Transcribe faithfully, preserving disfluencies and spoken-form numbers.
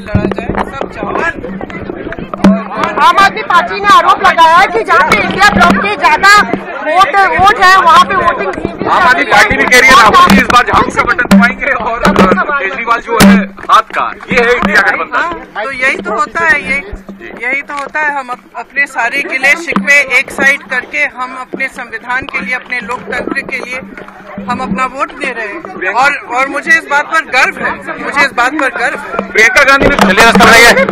लड़ा जाए, सब चाहते। आम आदमी पार्टी ने आरोप लगाया है कि जहाँ पे इंडिया ब्लॉक के ज्यादा वोट वोट है वहाँ पे वोटिंग। आम आदमी पार्टी भी कह रही है राहुल जी इस बार झाड़ू का बटन दबाएंगे और केजरीवाल जो है हाथ का, ये है इंडिया गठबंधन। तो यही तो होता है, यही यही तो होता है। हम अपने सारे गिले शिकवे एक साइड करके हम अपने संविधान के लिए, अपने लोकतंत्र के लिए हम अपना वोट दे रहे हैं और और मुझे इस बात पर गर्व है, मुझे इस बात पर गर्व है। प्रियंका गांधी ने